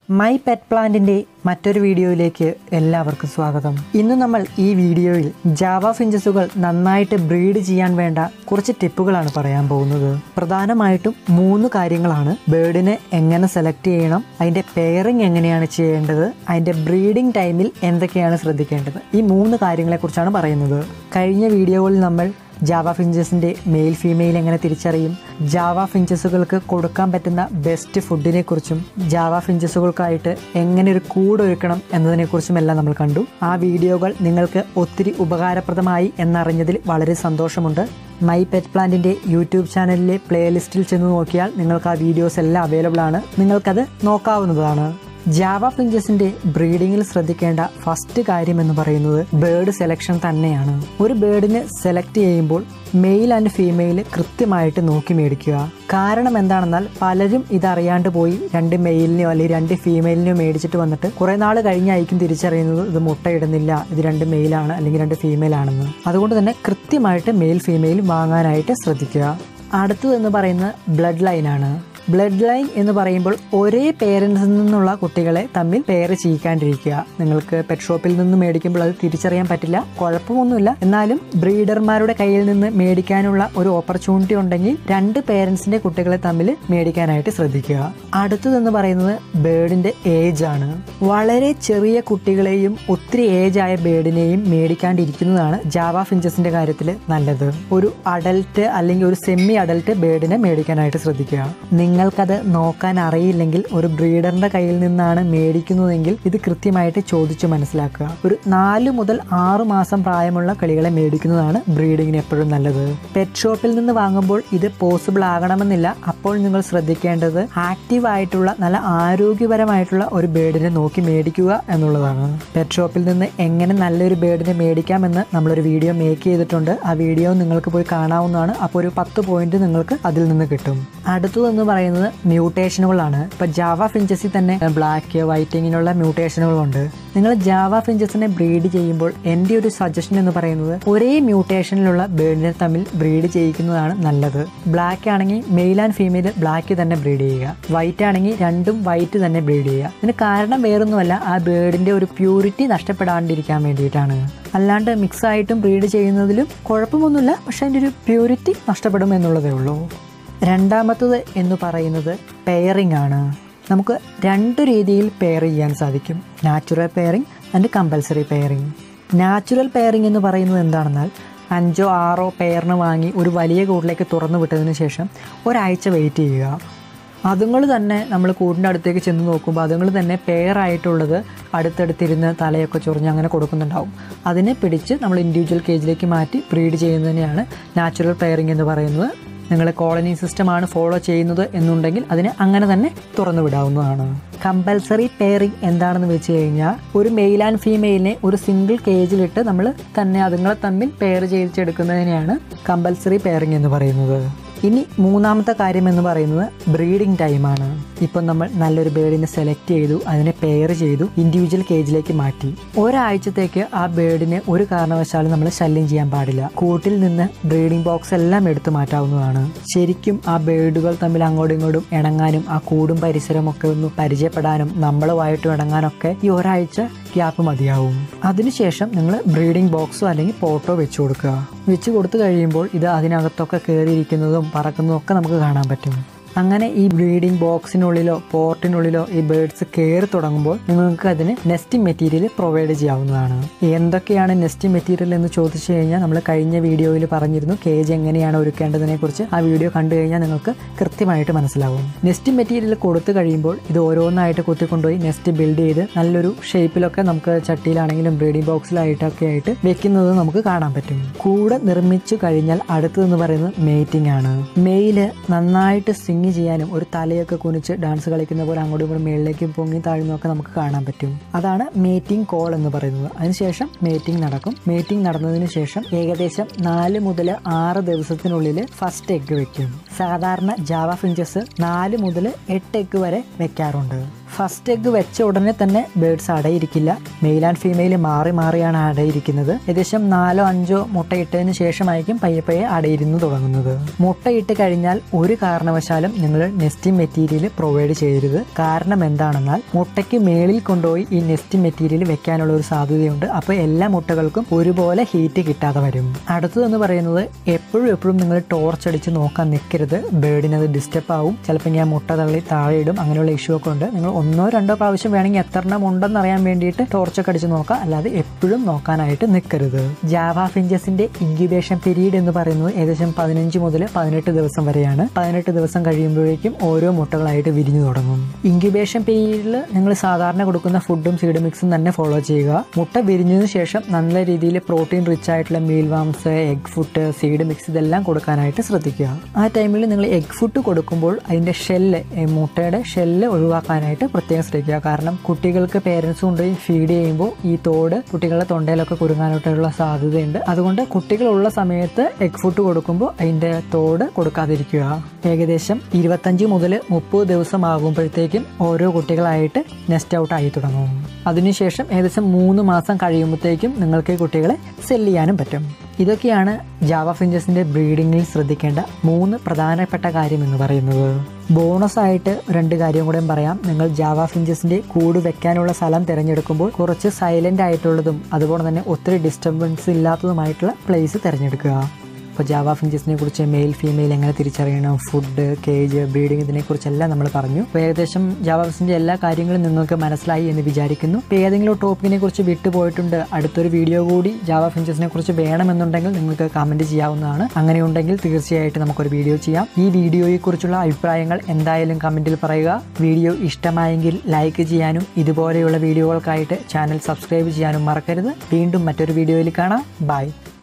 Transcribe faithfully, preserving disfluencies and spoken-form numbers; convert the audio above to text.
My pet പ്ലാന്റിൻ്റെ മറ്റൊരു വീഡിയോയിലേക്ക് എല്ലാവർക്കും സ്വാഗതം. ഇന്ന് നമ്മൾ ഈ വീഡിയോയിൽ ജാവ ഫിഞ്ചസുകൾ നന്നായിട്ട് ബ്രീഡ് ചെയ്യാൻ വേണ്ട കുറച്ച് ടിപ്പുകളാണ് പറയാൻ പോകുന്നത്. പ്രധാനമായിട്ടും മൂന്ന് കാര്യങ്ങളാണ്. ബേർഡിനെ എങ്ങനെ സെലക്ട് ചെയ്യണം, അതിൻ്റെ പെയറിംഗ് എങ്ങനെയാണ് ചെയ്യേണ്ടത്, അതിൻ്റെ ബ്രീഡിംഗ് ടൈമിൽ എന്തൊക്കെയാണ് ശ്രദ്ധിക്കേണ്ടത്, ഈ മൂന്ന് കാര്യങ്ങളെക്കുറിച്ചാണ് പറയുന്നത്. കഴിഞ്ഞ വീഡിയോകളിൽ നമ്മൾ ജാവ ഫിഞ്ചസിൻ്റെ മെയിൽ ഫീമെയിൽ എങ്ങനെ തിരിച്ചറിയും, ജാവ ഫിഞ്ചസുകൾക്ക് കൊടുക്കാൻ പറ്റുന്ന ബെസ്റ്റ് ഫുഡിനെ കുറിച്ചും ജാവ ഫിഞ്ചസുകൾക്കായിട്ട് എങ്ങനെ ഒരു കൂടൊരുക്കണം എന്നതിനെക്കുറിച്ചും എല്ലാം നമ്മൾ കണ്ടു. ആ വീഡിയോകൾ നിങ്ങൾക്ക് ഒത്തിരി ഉപകാരപ്രദമായി എന്നറിഞ്ഞതിൽ വളരെ സന്തോഷമുണ്ട്. മൈ പെറ്റ് പ്ലാന്റിൻ്റെ യൂട്യൂബ് ചാനലിലെ പ്ലേലിസ്റ്റിൽ ചെന്ന് നോക്കിയാൽ നിങ്ങൾക്ക് ആ വീഡിയോസ് എല്ലാം അവൈലബിൾ ആണ്, നിങ്ങൾക്കത് നോക്കാവുന്നതാണ്. ജാവ ഫിഞ്ചസിൻ്റെ ബ്രീഡിങ്ങിൽ ശ്രദ്ധിക്കേണ്ട ഫസ്റ്റ് കാര്യം എന്ന് പറയുന്നത് ബേർഡ് സെലക്ഷൻ തന്നെയാണ്. ഒരു ബേർഡിനെ സെലക്ട് ചെയ്യുമ്പോൾ മെയിൽ ആൻഡ് ഫീമെയിൽ കൃത്യമായിട്ട് നോക്കി മേടിക്കുക. കാരണം എന്താണെന്നാൽ പലരും ഇതറിയാണ്ട് പോയി രണ്ട് മെയിലിനെയോ അല്ലെങ്കിൽ രണ്ട് ഫീമെയിലിനെയോ മേടിച്ചിട്ട് വന്നിട്ട് കുറേ നാൾ കഴിഞ്ഞായിരിക്കും തിരിച്ചറിയുന്നത് ഇത് മുട്ടയിടുന്നില്ല, ഇത് രണ്ട് മെയിലാണ് അല്ലെങ്കിൽ രണ്ട് ഫീമെയിൽ ആണെന്ന്. അതുകൊണ്ട് തന്നെ കൃത്യമായിട്ട് മെയിൽ ഫീമെയിൽ വാങ്ങാനായിട്ട് ശ്രദ്ധിക്കുക. അടുത്തതെന്ന് പറയുന്നത് ബ്ലഡ് ലൈനാണ്. ബ്ലഡ് ലൈൻ എന്ന് പറയുമ്പോൾ ഒരേ പേരൻസിൽ നിന്നുള്ള കുട്ടികളെ തമ്മിൽ പെയർ ചെയ്യിക്കാണ്ടിരിക്കുക. നിങ്ങൾക്ക് പെറ്റ് ഷോപ്പിൽ നിന്ന് മേടിക്കുമ്പോൾ അത് തിരിച്ചറിയാൻ പറ്റില്ല, കുഴപ്പമൊന്നുമില്ല. എന്നാലും ബ്രീഡർമാരുടെ കയ്യിൽ നിന്ന് മേടിക്കാനുള്ള ഒരു ഓപ്പർച്യൂണിറ്റി ഉണ്ടെങ്കിൽ രണ്ട് പേരൻസിന്റെ കുട്ടികളെ തമ്മിൽ മേടിക്കാനായിട്ട് ശ്രദ്ധിക്കുക. അടുത്തതെന്ന് പറയുന്നത് ബേർഡിന്റെ ഏജ് ആണ്. വളരെ ചെറിയ കുട്ടികളെയും ഒത്തിരി ഏജ് ആയ ബേർഡിനെയും മേടിക്കാണ്ടിരിക്കുന്നതാണ് ജാവ ഫിഞ്ചസിന്റെ കാര്യത്തിൽ നല്ലത്. ഒരു അഡൽട്ട് അല്ലെങ്കിൽ ഒരു സെമി അഡൽട്ട് ബേർഡിനെ മേടിക്കാനായിട്ട് ശ്രദ്ധിക്കുക. നിങ്ങൾക്കത് നോക്കാൻ അറിയില്ലെങ്കിൽ ഒരു ബ്രീഡറിന്റെ കയ്യിൽ നിന്നാണ് മേടിക്കുന്നതെങ്കിൽ ഇത് കൃത്യമായിട്ട് ചോദിച്ചു മനസ്സിലാക്കുക. ഒരു നാല് മുതൽ ആറ് മാസം പ്രായമുള്ള കളികളെ മേടിക്കുന്നതാണ് ബ്രീഡിങ്ങിന് എപ്പോഴും നല്ലത്. പെറ്റ് ഷോപ്പിൽ നിന്ന് വാങ്ങുമ്പോൾ ഇത് പോസിബിൾ ആകണമെന്നില്ല. അപ്പോൾ നിങ്ങൾ ശ്രദ്ധിക്കേണ്ടത് ആക്റ്റീവ് ആയിട്ടുള്ള നല്ല ആരോഗ്യപരമായിട്ടുള്ള ഒരു ബേർഡിനെ നോക്കി മേടിക്കുക എന്നുള്ളതാണ്. പെറ്റ് ഷോപ്പിൽ നിന്ന് എങ്ങനെ നല്ലൊരു ബേർഡിനെ മേടിക്കാമെന്ന് നമ്മളൊരു വീഡിയോ മേക്ക് ചെയ്തിട്ടുണ്ട്. ആ വീഡിയോ നിങ്ങൾക്ക് പോയി കാണാവുന്നതാണ്. അപ്പോൾ ഒരു പത്ത് പോയിന്റ് നിങ്ങൾക്ക് അതിൽ നിന്ന് കിട്ടും. അടുത്തതെന്ന് പറയുന്നത് മ്യൂട്ടേഷനുകളാണ്. ഇപ്പൊ ജാവ ഫിഞ്ചസിൽ തന്നെ ബ്ലാക്ക് വൈറ്റിങ്ങിനുള്ള മ്യൂട്ടേഷനുകളുണ്ട്. നിങ്ങൾ ജാവ ഫിഞ്ചസിനെ ബ്രീഡ് ചെയ്യുമ്പോൾ എൻ്റെ ഒരു സജഷൻ എന്ന് പറയുന്നത് ഒരേ മ്യൂട്ടേഷനിലുള്ള ബേർഡിനെ തമ്മിൽ ബ്രീഡ് ചെയ്യിക്കുന്നതാണ് നല്ലത്. ബ്ലാക്ക് ആണെങ്കിൽ മെയിൽ ആൻഡ് ഫീമെയിൽ ബ്ലാക്ക് തന്നെ ബ്രീഡ് ചെയ്യുക, വൈറ്റ് ആണെങ്കിൽ രണ്ടും വൈറ്റ് തന്നെ ബ്രീഡ് ചെയ്യുക. ഇതിന് കാരണം വേറൊന്നുമല്ല, ആ ബേർഡിന്റെ ഒരു പ്യൂരിറ്റി നഷ്ടപ്പെടാണ്ടിരിക്കാൻ വേണ്ടിയിട്ടാണ്. അല്ലാണ്ട് മിക്സ് ആയിട്ടും ബ്രീഡ് ചെയ്യുന്നതിലും കുഴപ്പമൊന്നുമില്ല, പക്ഷെ അതിൻ്റെ ഒരു പ്യൂരിറ്റി നഷ്ടപ്പെടും എന്നുള്ളതേ ഉള്ളൂ. രണ്ടാമത്തത് എന്ന് പറയുന്നത് പെയറിംഗ് ആണ്. നമുക്ക് രണ്ട് രീതിയിൽ പെയർ ചെയ്യാൻ സാധിക്കും, natural pairing and compulsory pairing. Natural pairing എന്ന് പറയുന്നത് എന്താണെന്നാൽ അഞ്ചോ ആറോ പെയറിന് വാങ്ങി ഒരു വലിയ കൂട്ടിലേക്ക് തുറന്നു വിട്ടതിന് ശേഷം ഒരാഴ്ച വെയിറ്റ് ചെയ്യുക. അതുങ്ങൾ തന്നെ നമ്മൾ കൂടിൻ്റെ അടുത്തേക്ക് ചെന്ന് നോക്കുമ്പോൾ അതുങ്ങൾ തന്നെ പെയറായിട്ടുള്ളത് അടുത്തടുത്തിരുന്ന് തലയൊക്കെ ചൊറിഞ്ഞ് അങ്ങനെ കൊടുക്കുന്നുണ്ടാവും. അതിനെ പിടിച്ച് നമ്മൾ ഇൻഡിവിജ്വൽ കേജിലേക്ക് മാറ്റി ബ്രീഡ് ചെയ്യുന്നതിനെയാണ് നാച്ചുറൽ പെയറിംഗ് എന്ന് പറയുന്നത്. നിങ്ങൾ കോളനി സിസ്റ്റമാണ് ഫോളോ ചെയ്യുന്നത് എന്നുണ്ടെങ്കിൽ അതിനെ അങ്ങനെ തന്നെ തുറന്നു വിടാവുന്നതാണ്. കമ്പൽസറി പെയറിംഗ് എന്താണെന്ന് വെച്ച് കഴിഞ്ഞാൽ ഒരു മെയിൽ ആൻഡ് ഫീമെയിലിനെ ഒരു സിംഗിൾ കേജിലിട്ട് നമ്മൾ തന്നെ അതുങ്ങളെ തമ്മിൽ പെയർ ചെയ്തെടുക്കുന്നതിനെയാണ് കമ്പൽസറി പെയറിംഗ് എന്ന് പറയുന്നത്. ഇനി മൂന്നാമത്തെ കാര്യം എന്ന് പറയുന്നത് ബ്രീഡിംഗ് ടൈമാണ്. ഇപ്പം നമ്മൾ നല്ലൊരു ബേർഡിനെ സെലക്ട് ചെയ്തു, അതിനെ പെയർ ചെയ്തു, ഇൻഡിവിജ്വൽ കേജിലേക്ക് മാറ്റി. ഒരാഴ്ചത്തേക്ക് ആ ബേർഡിനെ ഒരു കാരണവശാലും നമ്മൾ ശല്യം ചെയ്യാൻ പാടില്ല. കൂട്ടിൽ നിന്ന് ബ്രീഡിംഗ് ബോക്സ് എല്ലാം എടുത്തു മാറ്റാവുന്നതാണ്. ശരിക്കും ആ ബേർഡുകൾ തമ്മിൽ അങ്ങോട്ടും ഇങ്ങോട്ടും ഇണങ്ങാനും ആ കൂടും പരിസരവും ഒക്കെ ഒന്ന് പരിചയപ്പെടാനും നമ്മളുമായിട്ട് ഇണങ്ങാനൊക്കെ ഈ ഒരാഴ്ച ഗ്യാപ്പ് മതിയാവും. അതിനുശേഷം നിങ്ങൾ ബ്രീഡിംഗ് ബോക്സോ അല്ലെങ്കിൽ പോട്ടോ വെച്ച് കൊടുക്കുക. വെച്ച് കൊടുത്തു കഴിയുമ്പോൾ ഇത് അതിനകത്തൊക്കെ കയറിയിരിക്കുന്നതും പറക്കുന്നതും ഒക്കെ നമുക്ക് കാണാൻ പറ്റും. അങ്ങനെ ഈ ബ്രീഡിംഗ് ബോക്സിനുള്ളിലോ പോർട്ടിനുള്ളിലോ ഈ ബേർഡ്സ് കയറി തുടങ്ങുമ്പോൾ നിങ്ങൾക്ക് അതിന് നെസ്റ്റിംഗ് മെറ്റീരിയൽ പ്രൊവൈഡ് ചെയ്യാവുന്നതാണ്. എന്തൊക്കെയാണ് നെസ്റ്റിംഗ് മെറ്റീരിയൽ എന്ന് ചോദിച്ചു കഴിഞ്ഞാൽ നമ്മൾ കഴിഞ്ഞ വീഡിയോയിൽ പറഞ്ഞിരുന്നു കേജ് എങ്ങനെയാണ് ഒരുക്കേണ്ടതിനെ കുറിച്ച്. ആ വീഡിയോ കണ്ടു കഴിഞ്ഞാൽ നിങ്ങൾക്ക് കൃത്യമായിട്ട് മനസ്സിലാവും. നെസ്റ്റിംഗ് മെറ്റീരിയൽ കൊടുത്തു കഴിയുമ്പോൾ ഇത് ഓരോന്നായിട്ട് കുത്തിക്കൊണ്ടുപോയി നെസ്റ്റ് ബിൽഡ് ചെയ്ത് നല്ലൊരു ഷേപ്പിലൊക്കെ നമുക്ക് ചട്ടിയിലാണെങ്കിലും ബ്രീഡിംഗ് ബോക്സിലായിട്ടൊക്കെ ആയിട്ട് വെക്കുന്നത് നമുക്ക് കാണാൻ പറ്റും. കൂടെ നിർമ്മിച്ചു കഴിഞ്ഞാൽ അടുത്തതെന്ന് പറയുന്നത് മേറ്റിംഗ് ആണ്. മെയില് നന്നായിട്ട് സിംഗ് ചെയ്യാനും ഒരു തലയൊക്കെ കുനിച്ച് ഡാൻസ് കളിക്കുന്ന പോലെ അങ്ങോട്ടും ഇങ്ങോട്ടും മേളിലേക്ക് പൊങ്ങി താഴ്ന്നൊക്കെ നമുക്ക് കാണാൻ പറ്റും. അതാണ് മേറ്റിംഗ് കോൾ എന്ന് പറയുന്നത്. അതിനുശേഷം മേറ്റിംഗ് നടക്കും. മേറ്റിംഗ് നടന്നതിന് ശേഷം ഏകദേശം നാല് മുതൽ ആറ് ദിവസത്തിനുള്ളിൽ ഫസ്റ്റ് എഗ് വെക്കും. സാധാരണ ജാവ ഫിഞ്ചസ് നാല് മുതൽ എട്ട് എഗ് വരെ വെക്കാറുണ്ട്. ഫസ്റ്റ് എഗ്ഗ് വെച്ച ഉടനെ തന്നെ ബേഡ്സ് അടയിരിക്കില്ല. മെയിൽ ആൻഡ് ഫീമെയിൽ മാറി മാറിയാണ് അടയിരിക്കുന്നത്. ഏകദേശം നാലോ അഞ്ചോ മുട്ടയിട്ടതിന് ശേഷമായിരിക്കും പയ്യെ പയ്യെ അടയിരുന്നു തുടങ്ങുന്നത്. മുട്ടയിട്ട് കഴിഞ്ഞാൽ ഒരു കാരണവശാലും നിങ്ങൾ നെസ്റ്റിംഗ് മെറ്റീരിയൽ പ്രൊവൈഡ് ചെയ്യരുത്. കാരണം എന്താണെന്നാൽ മുട്ടയ്ക്ക് മേളിൽ കൊണ്ടുപോയി ഈ നെസ്റ്റിംഗ് മെറ്റീരിയൽ വെക്കാനുള്ള ഒരു സാധ്യതയുണ്ട്. അപ്പോൾ എല്ലാ മുട്ടകൾക്കും ഒരുപോലെ ഹീറ്റ് കിട്ടാതെ വരും. അടുത്തതെന്ന് പറയുന്നത് എപ്പോഴും എപ്പോഴും നിങ്ങൾ ടോർച്ച് അടിച്ച് നോക്കാൻ നിൽക്കരുത്. ബേഡിനത് ഡിസ്റ്റർബ് ആവും. ചിലപ്പോൾ ഞാൻ മുട്ട തള്ളി താഴെ ഇടും. അങ്ങനെയുള്ള ഇഷ്യൂ ഒക്കെ ഉണ്ട്. നിങ്ങൾ ഒന്നോ രണ്ടോ പ്രാവശ്യം വേണമെങ്കിൽ എത്ര എണ്ണം ഉണ്ടെന്ന് അറിയാൻ വേണ്ടിയിട്ട് ടോർച്ചൊക്കെ അടിച്ച് നോക്കാം. അല്ലാതെ എപ്പോഴും നോക്കാനായിട്ട് നിൽക്കരുത്. ജാവ ഫിഞ്ചസിന്റെ ഇൻക്യുബേഷൻ പീരീഡ് എന്ന് പറയുന്നത് ഏകദേശം പതിനഞ്ച് മുതൽ പതിനെട്ട് ദിവസം വരെയാണ്. പതിനെട്ട് ദിവസം കഴിയുമ്പോഴേക്കും ഓരോ മുട്ടകളായിട്ട് വിരിഞ്ഞു തുടങ്ങും. ഇൻക്യുബേഷൻ പീരീഡിൽ നിങ്ങൾ സാധാരണ കൊടുക്കുന്ന ഫുഡും സീഡ് മിക്സും തന്നെ ഫോളോ ചെയ്യുക. മുട്ട വിരിഞ്ഞതിന് ശേഷം നല്ല രീതിയിൽ പ്രോട്ടീൻ റിച്ച് ആയിട്ടുള്ള meal worms, egg food, seed mix ഇതെല്ലാം കൊടുക്കാനായിട്ട് ശ്രദ്ധിക്കുക. ആ ടൈമിൽ നിങ്ങൾ എഗ് ഫുഡ് കൊടുക്കുമ്പോൾ അതിന്റെ ഷെല്ല്, മുട്ടയുടെ ഷെല്ല് ഒഴിവാക്കാനായിട്ട് പ്രത്യേകം ശ്രദ്ധിക്കുക. കാരണം കുട്ടികൾക്ക് പേരൻസ് കൊണ്ടുപോയി ഫീഡ് ചെയ്യുമ്പോൾ ഈ തോട് കുട്ടികളുടെ തൊണ്ടയിലൊക്കെ കുരുങ്ങാനായിട്ടുള്ള സാധ്യതയുണ്ട്. അതുകൊണ്ട് കുട്ടികളുള്ള സമയത്ത് എഗ് ഫുഡ് കൊടുക്കുമ്പോൾ അതിന്റെ തോട് കൊടുക്കാതിരിക്കുക. ഏകദേശം ഇരുപത്തഞ്ച് മുതൽ മുപ്പത് ദിവസം ആകുമ്പോഴത്തേക്കും ഓരോ കുട്ടികളായിട്ട് നെസ്റ്റ് ഔട്ട് ആയി തുടങ്ങും. അതിനുശേഷം ഏകദേശം മൂന്ന് മാസം കഴിയുമ്പോഴത്തേക്കും നിങ്ങൾക്ക് കുട്ടികളെ സെല്ല് ചെയ്യാനും പറ്റും. ഇതൊക്കെയാണ് ജാവ ഫിഞ്ചസിന്റെ ബ്രീഡിങ്ങിൽ ശ്രദ്ധിക്കേണ്ട മൂന്ന് പ്രധാനപ്പെട്ട കാര്യം എന്ന് പറയുന്നത്. ബോണസ് ആയിട്ട് രണ്ട് കാര്യം കൂടെ പറയാം. നിങ്ങൾ ജാവ ഫിഞ്ചസിന്റെ കൂട് വെക്കാനുള്ള സ്ഥലം തിരഞ്ഞെടുക്കുമ്പോൾ കുറച്ച് സൈലന്റ് ആയിട്ടുള്ളതും അതുപോലെ തന്നെ ഒത്തിരി ഡിസ്റ്റർബൻസ് ഇല്ലാത്തതുമായിട്ടുള്ള പ്ലേസ് തിരഞ്ഞെടുക്കുക. അപ്പോൾ ജാവ ഫിഞ്ചസിനെ കുറിച്ച് മെയിൽ ഫീമെയിൽ എങ്ങനെ തിരിച്ചറിയണം, ഫുഡ്, കേജ്, ബ്രീഡിംഗ് ഇതിനെക്കുറിച്ചെല്ലാം നമ്മൾ പറഞ്ഞു. അപ്പോൾ ഏകദേശം ജാവ ഫിഞ്ചിന്റെ എല്ലാ കാര്യങ്ങളും നിങ്ങൾക്ക് മനസ്സിലായി എന്ന് വിചാരിക്കുന്നു. ഇപ്പോൾ ഏതെങ്കിലും ടോപ്പിക്കിനെ കുറിച്ച് വിട്ടുപോയിട്ടുണ്ട്, അടുത്തൊരു വീഡിയോ കൂടി ജാവ ഫിഞ്ചസിനെ കുറിച്ച് വേണമെന്നുണ്ടെങ്കിൽ നിങ്ങൾക്ക് കമൻറ്റ് ചെയ്യാവുന്നതാണ്. അങ്ങനെയുണ്ടെങ്കിൽ തീർച്ചയായിട്ടും നമുക്കൊരു വീഡിയോ ചെയ്യാം. ഈ വീഡിയോയെക്കുറിച്ചുള്ള അഭിപ്രായങ്ങൾ എന്തായാലും കമൻറ്റിൽ പറയുക. വീഡിയോ ഇഷ്ടമായെങ്കിൽ ലൈക്ക് ചെയ്യാനും ഇതുപോലെയുള്ള വീഡിയോകൾക്കായിട്ട് ചാനൽ സബ്സ്ക്രൈബ് ചെയ്യാനും മറക്കരുത്. വീണ്ടും മറ്റൊരു വീഡിയോയിൽ കാണാം. ബൈ.